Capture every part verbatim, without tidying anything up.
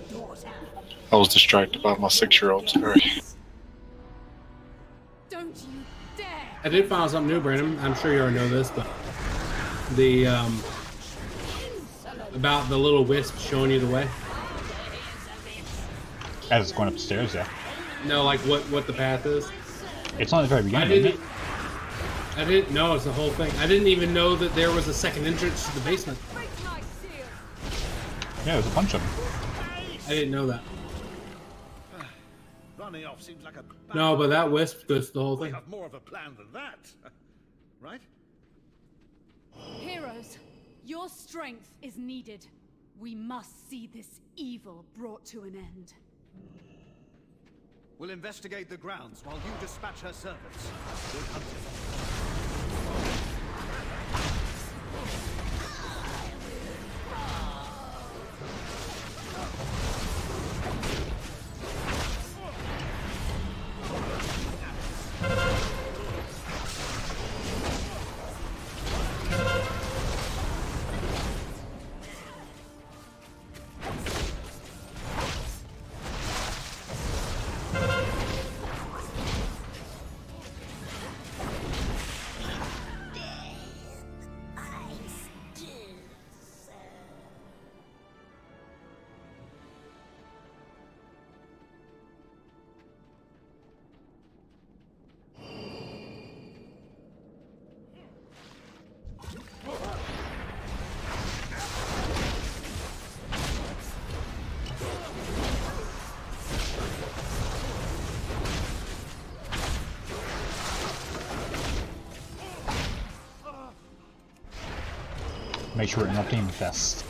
I was distracted by my six-year-old. Sorry. Don't you dare! I did find out something new, Brandon. I'm sure you already know this, but the um, about the little wisp showing you the way. As it's going upstairs, yeah. No, like what what the path is. It's on the very beginning. I didn't. Isn't it? I didn't know it's the whole thing. I didn't even know that there was a second entrance to the basement. Yeah, there's a bunch of them. I didn't know that. Running off seems like a No, but that wisp goes the whole we thing. have more of a plan than that, right? Heroes, your strength is needed. We must see this evil brought to an end. We'll investigate the grounds while you dispatch her servants. Good hunting. Make sure we're not being infest.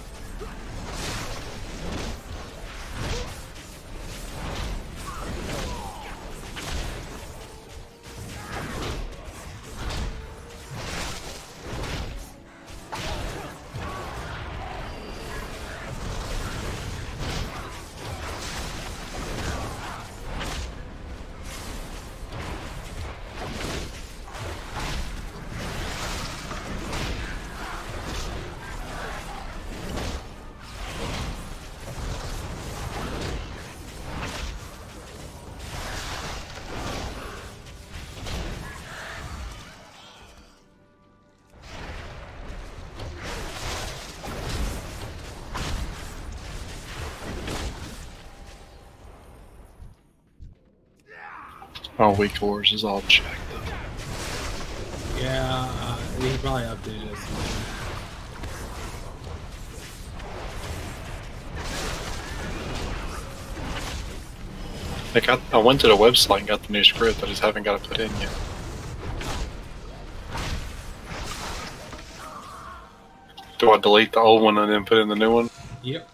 Oh, weak cores is all checked though. Yeah, uh, he probably updated us. Like I, I went to the website and got the new script. I just haven't got it put in yet. Do I delete the old one and then put in the new one? Yep.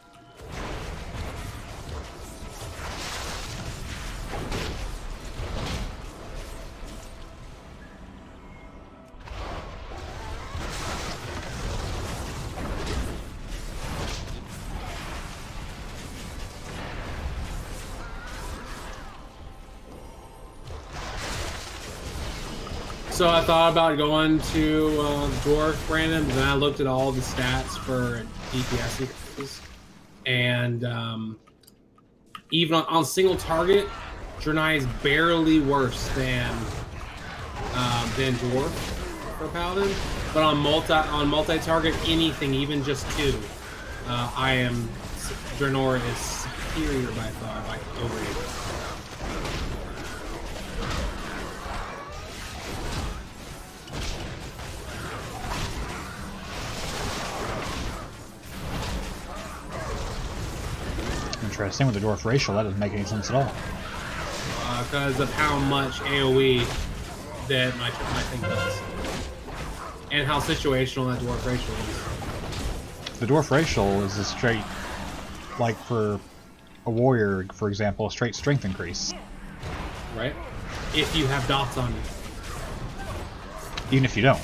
So I thought about going to uh, Dwarf, Brandon, but then I looked at all the stats for D P S increases. And um, even on, on single target, Draenei is barely worse than um, than Dwarf for Paladin. But on multi on multi target, anything, even just two, uh, I am Draenor is superior by far, like over you. Interesting with the dwarf racial, that doesn't make any sense at all. Because uh, of how much AoE that my, my thing does. And how situational that dwarf racial is. The dwarf racial is a straight, like for a warrior, for example, a straight strength increase. Right? If you have dots on you. Even if you don't.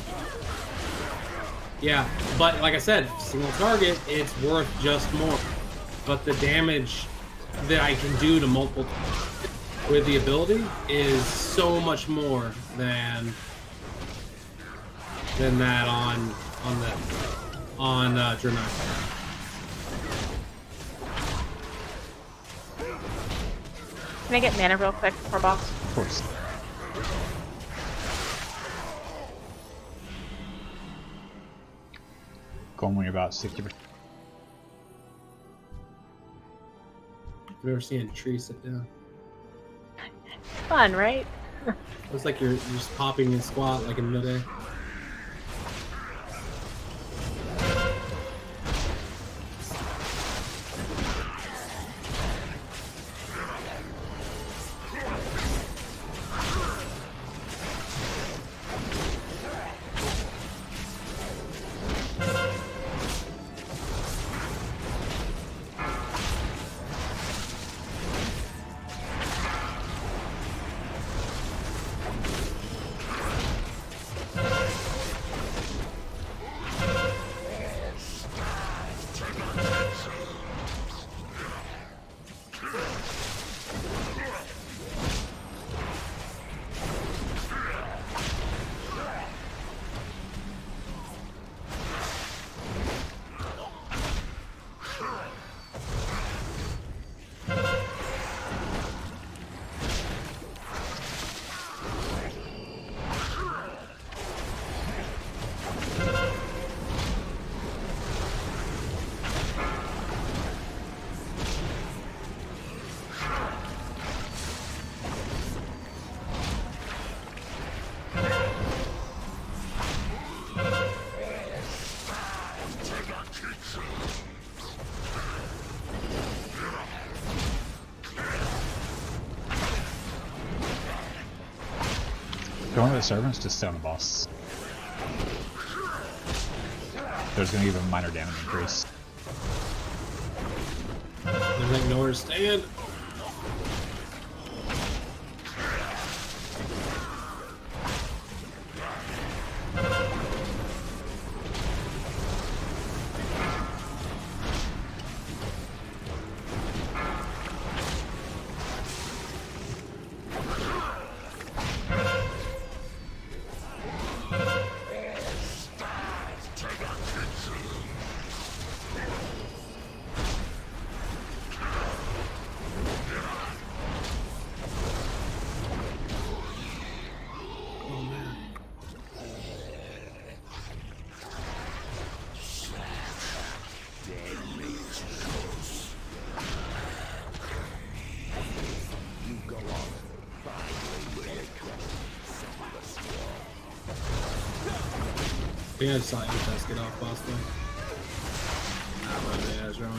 Yeah, but like I said, single target, it's worth just more. But the damage that I can do to multiple with the ability is so much more than than that on on the on uh, Draenei. Can I get mana real quick for boss? Of course. Going about sixty percent. I've never seen a tree sit down. Fun, right? Looks like you're, you're just popping and squat like in the middle. Going to the servants to stone a boss. There's going to give a minor damage increase. There's like nowhere to stand. Yeah, I just saw Apex get off boss though. Nah, my bad, I was wrong.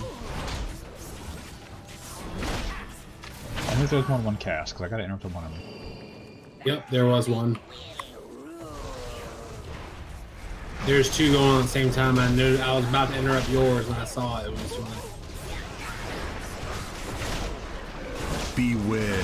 I think there was more than one cast, because I got to interrupt one of them. Yep, there was one. There's two going on at the same time. I knew I was about to interrupt yours when I saw it. It was one. Beware.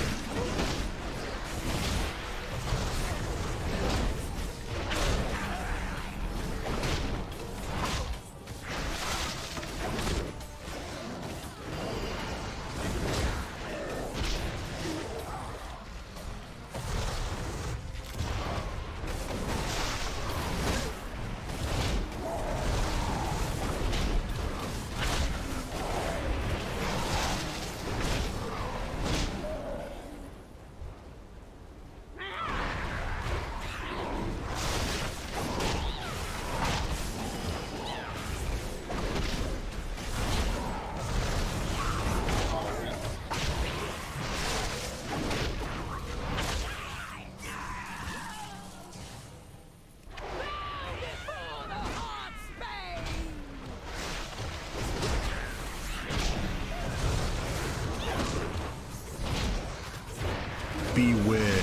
Beware.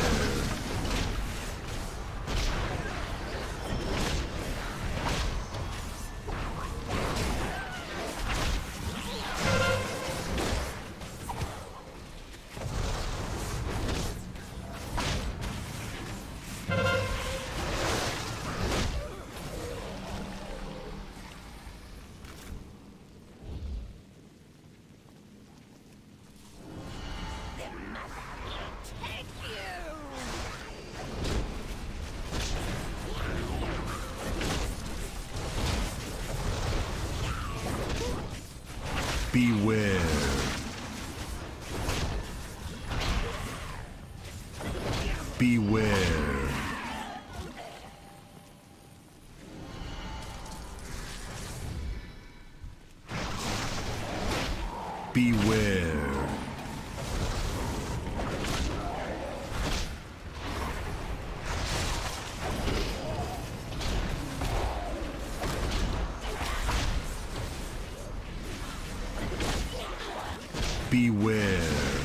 Beware. Beware. Beware. Beware.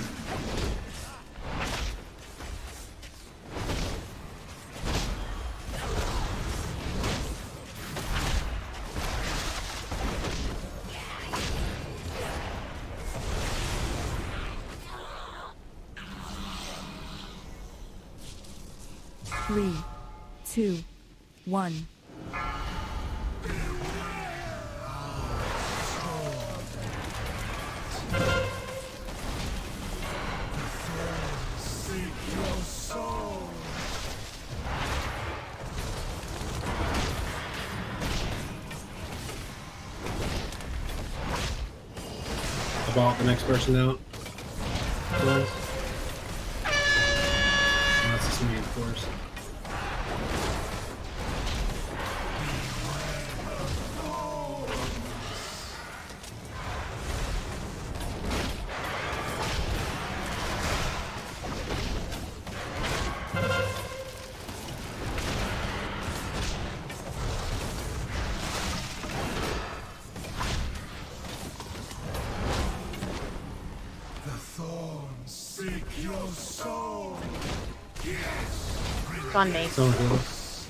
Three, two, one. About the next person out. Was. That's just me, of course. On me. So good.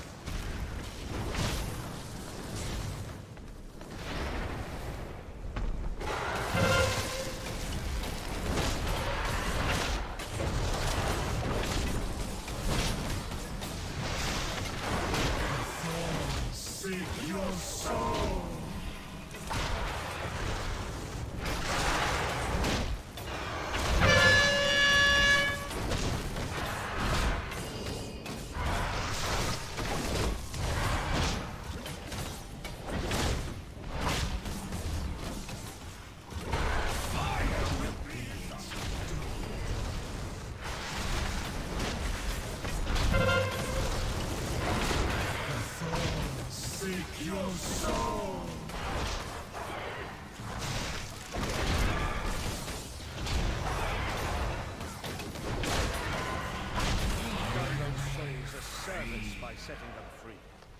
By setting them free.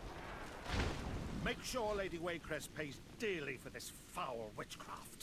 Make sure Lady Waycrest pays dearly for this foul witchcraft.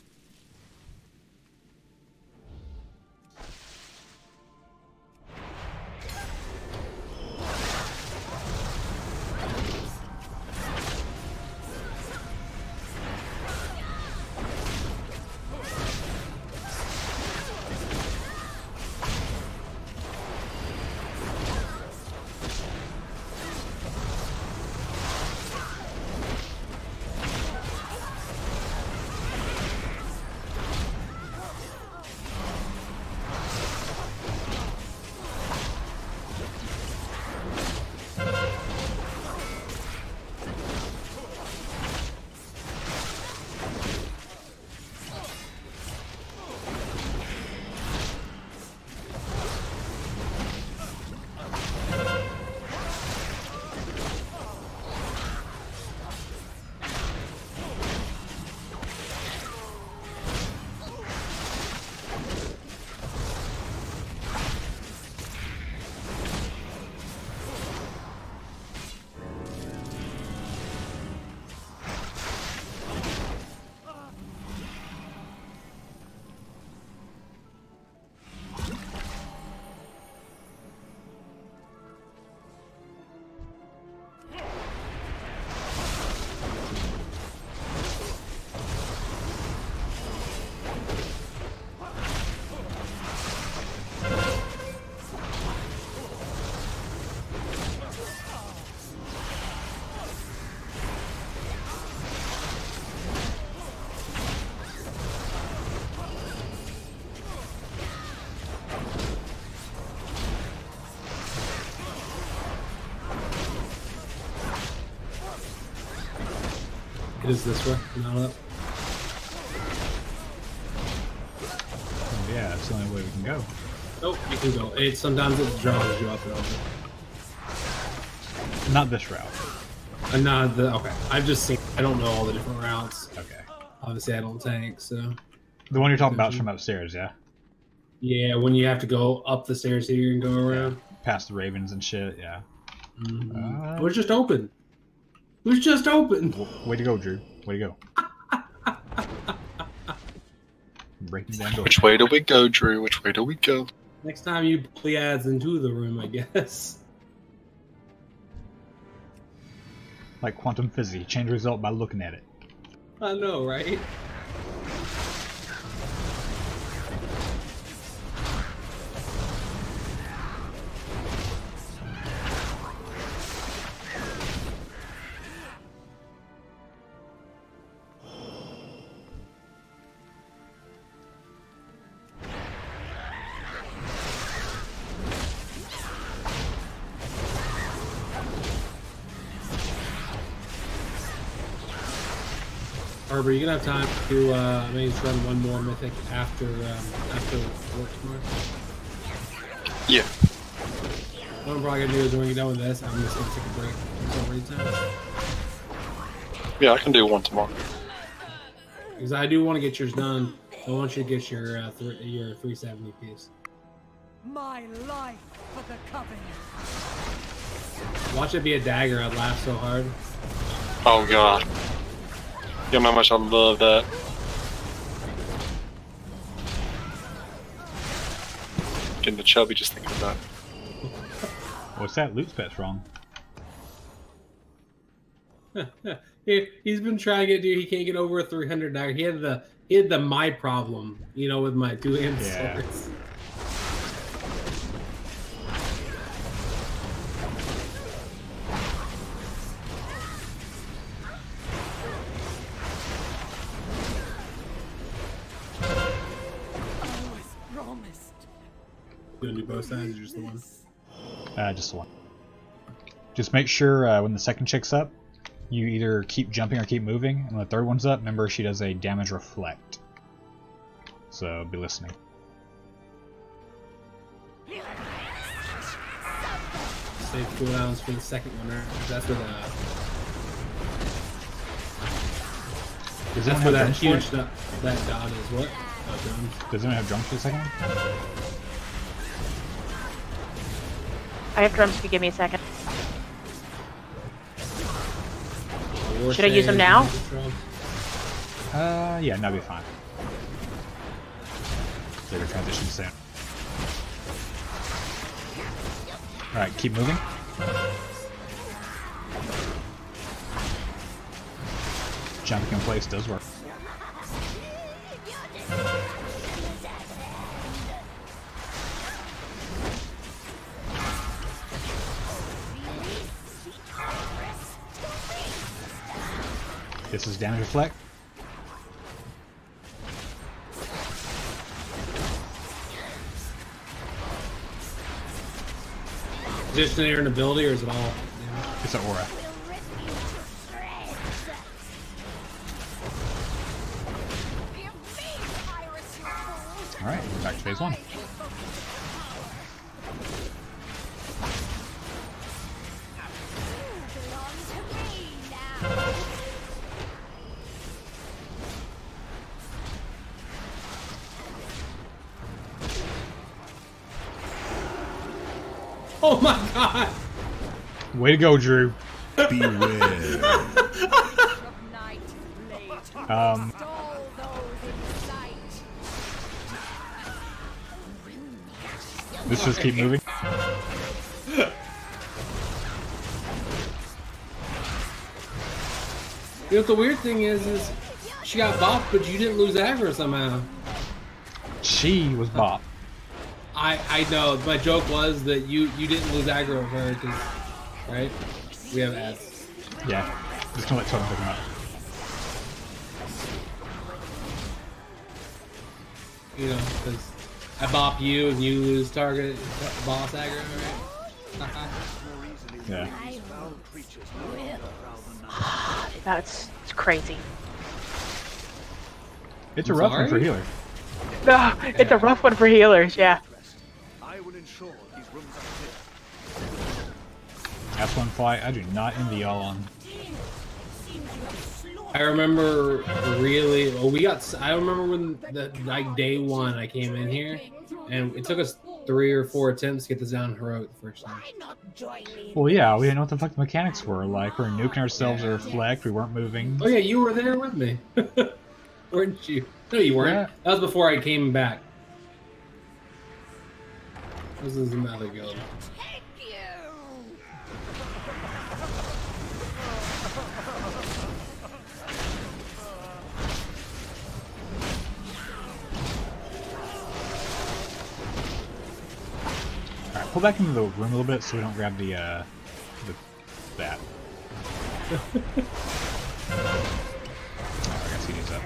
It is this way, not up. Oh, yeah, that's the only way we can go. Nope, you can go. It sometimes it draws you up and over. Not this route. Uh, not the okay. I've just seen. I don't know all the different routes. Okay. Obviously, I don't tank, so. The one you're talking about is from upstairs, yeah? Yeah, when you have to go up the stairs here and go around. Yeah. Past the ravens and shit, yeah. Mm-hmm. Uh, it was just open. It was just open. Way to go, Drew. Way to go. Breaking down doors. Which way do we go, Drew? Which way do we go? Next time you play ads into the room, I guess. Like quantum physics, change result by looking at it. I know, right? Arbor, you gonna have time to uh, maybe just run one more mythic after um, after work tomorrow? Yeah. What I'm probably gonna do is when we get done with this, I'm just gonna take a break until raid time. Yeah, I can do one tomorrow. Because I do want to get yours done. I want you to get your uh, th your three seventy piece. My life for the Covenant. Watch it be a dagger. I'd laugh so hard. Oh god. You know how much I love that. Getting the chubby just thinking about it. What's that? Loot's pet's wrong. he, he's been trying to get dude. He can't get over a three hundred dagger. He had the he had the my problem, you know, with my two hand Yeah. swords. You gonna do both sides or just the one? Uh, just the one. Just make sure uh, when the second chick's up, you either keep jumping or keep moving, and when the third one's up, remember she does a damage reflect. So be listening. Save cooldowns for the second one, right? That's where the Does that's anyone where that have drums huge for it? dot, that dot is. What? Oh, drums. Does anyone have drums for the second one? I have drums if you give me a second. War Should I use them save, now? drums. Uh, yeah, that'd be fine. Later transition soon. Alright, keep moving. Jumping in place does work. This is damage reflect. Is this an an ability or is it all? It's an aura. Alright, back to phase one. Oh my god! Way to go, Drew. Beware. Um, let's just keep moving. You know what the weird thing is, is she got bopped, but you didn't lose aggro somehow. She was bop. I I know. My joke was that you you didn't lose aggro of her, cause, right? We have ads. Yeah, just gonna let Totem pick him up. You know, because I bop you and you lose target boss aggro, right? Yeah. That's it's crazy. It's a I'm rough sorry? one for healer. No, it's a rough one for healers, yeah. Rooms are clear. That's one fight I do not envy y'all on. I remember really. Well, we got. I remember when the like day one I came in here, and it took us three or four attempts to get this down heroic the first time. Well, yeah, we didn't know what the fuck the mechanics were. Like, we were nuking ourselves to reflect, we weren't moving. Oh yeah, you were there with me, weren't you? No, you weren't. Yeah. That was before I came back. This is another guild. Alright, pull back into the room a little bit so we don't grab the, uh, the, that. Oh, I guess he needs that.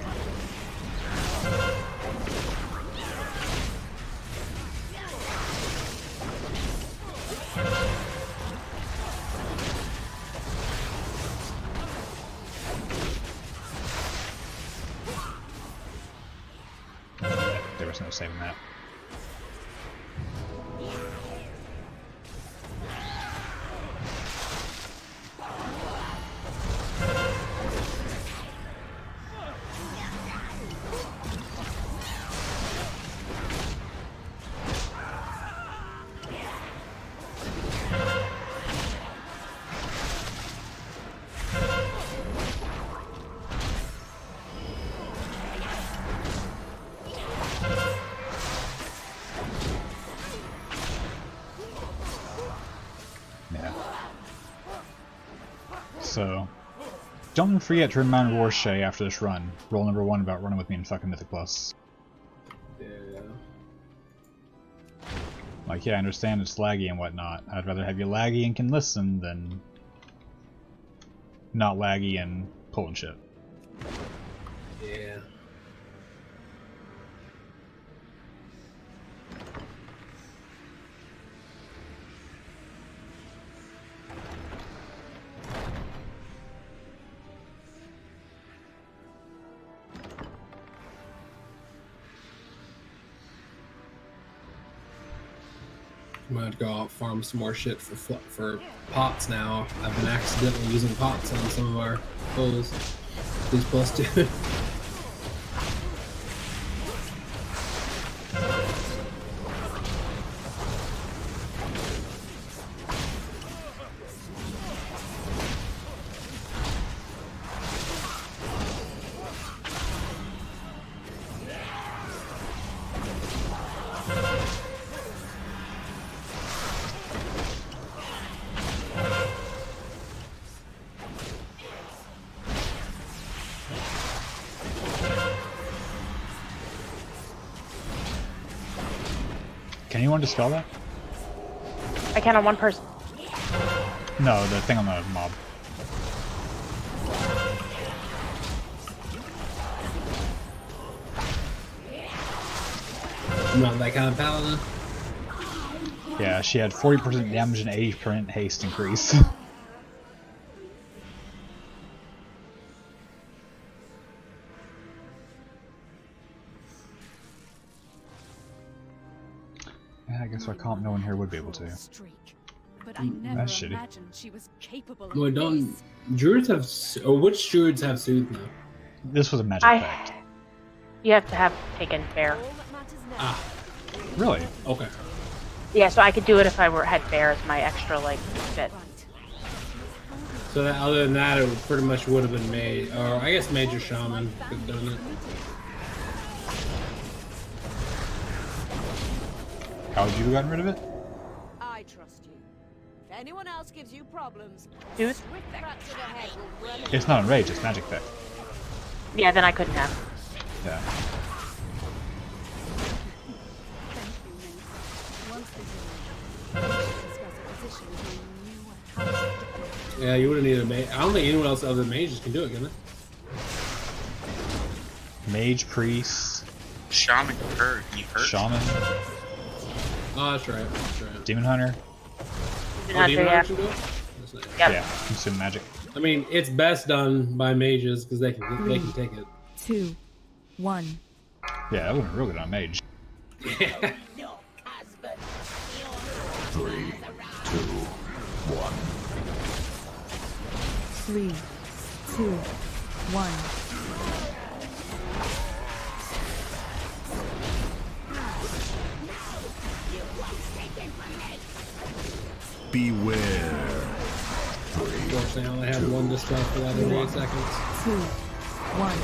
There was no saving that. So, don't forget to remind Warshay after this run. Roll number one about running with me in fucking Mythic Plus. Yeah. Like, yeah, I understand it's laggy and whatnot. I'd rather have you laggy and can listen than not laggy and pulling shit. Yeah. I'm gonna go out farm some more shit for fl for pots now. I've been accidentally using pots on some of our pulls. These plus two. Can anyone dispel that? I can on one person. No, the thing on the mob. I'm not that kind of paladin. Yeah, she had forty percent damage and eighty percent haste increase. Yeah, I guess our comp no one here would be able to. But I never That's shitty. imagined she was capable of Well, don't this. druids have? s- Or which druids have soothe now? This was a magic I. effect. You have to have taken fair. All that matters now. Ah, Really? okay. Yeah, so I could do it if I were had fair as my extra like bit. Right. So that, other than that, it pretty much would have been mage, or I guess major shaman could have done it. How would you have gotten rid of it? I trust you. If anyone else gives you problems, Dude. swift crack to the head will run. It's not enraged, it's magic effect. Yeah, then I couldn't have. Yeah. Yeah, you would have needed a mage. I don't think anyone else other than mages can do it, can they? Mage, priest, Shaman hurt. He hurt. shaman, Oh, that's right. That's right. demon hunter. Did Oh, not demon do hunter that. can do it? That's nice. Yep. Yeah, consume magic. I mean, it's best done by mages because they can they can take it. Two, one. Yeah, that would have been real good on mage. two, one. Three, two, one. Beware. Unfortunately, I only had one dispel for that every eight seconds. Two, one.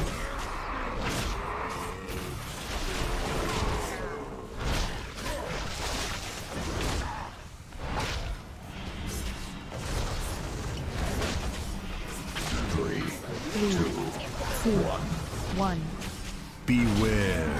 Three, Three, two, two, one. one. Beware.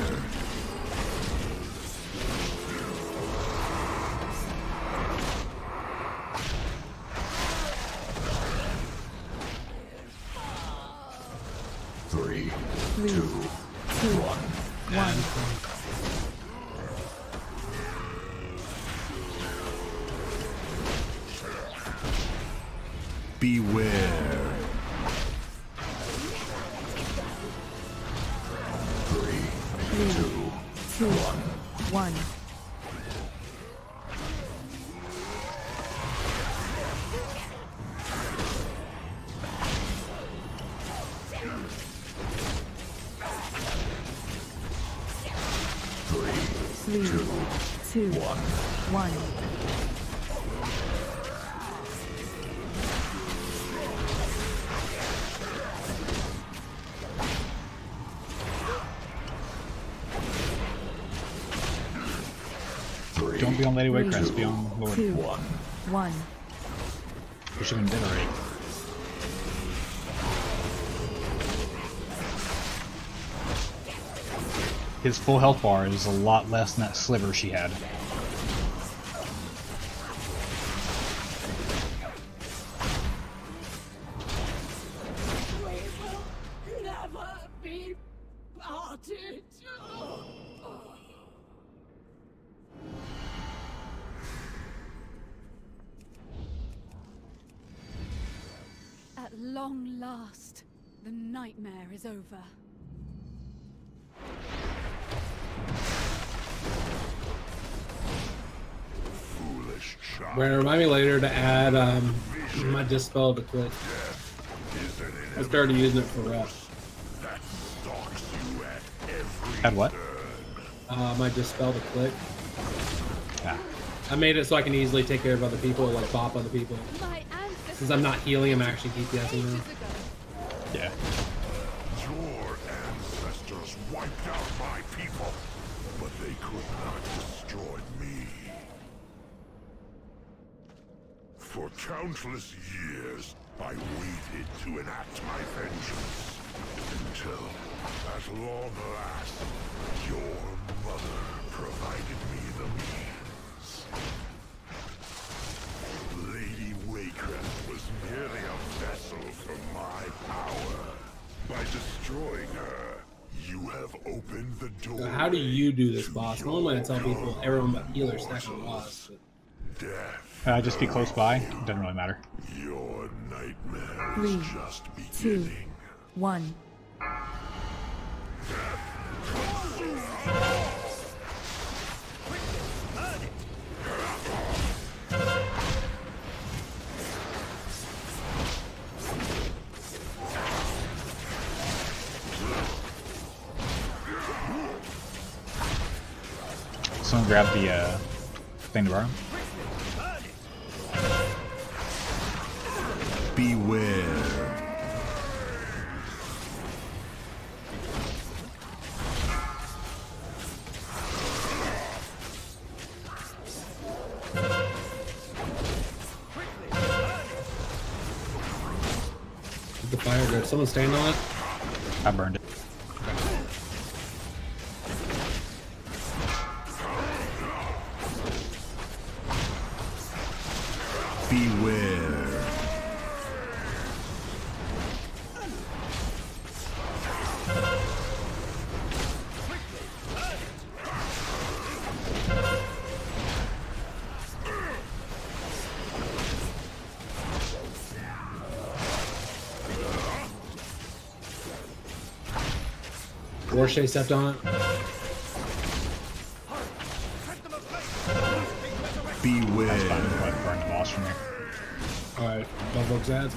Three, Three, two, two, one. one. Beware. Three, Three, two, two, one. one. Three, Three, two, two, one. one. Three, Don't be on Lady Waycrest, be on Lord. Two, one. one. We should have been dead already. His full health bar is a lot less than that sliver she had. Never be parted. At long last, the nightmare is over. Foolish child. Brandon, remind me later to add um, my dispel to click. Is an I started using it for rep. that stalks you at every Had what? Uh, my dispel to click. Ah. I made it so I can easily take care of other people, like bop other people. My ancestors Since I'm not healing, I'm actually DPSing now. ages ago. Yeah. Your ancestors wiped out my people, but they could not destroy me. For countless years, I waited to enact my vengeance, until, at long last, your mother provided me the means. Lady Waycrest was merely a vessel for my power. By destroying her, you have opened the door. So how do you do this, boss? No one might tell people, everyone but healers stack on boss. But Death. Uh, just be close by. Doesn't really matter. Your nightmare Three, is just two, beginning. one. Someone grab the uh, thing to borrow. Beware. the fire good. Someone stand on it. I burned it. Beware. Warshay stepped on it. Beware. That's fine. We'll go ahead and burn the boss from here. Alright, both folks ads.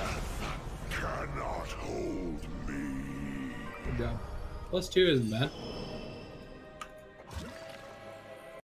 Cannot hold me. Good job. Plus two isn't bad.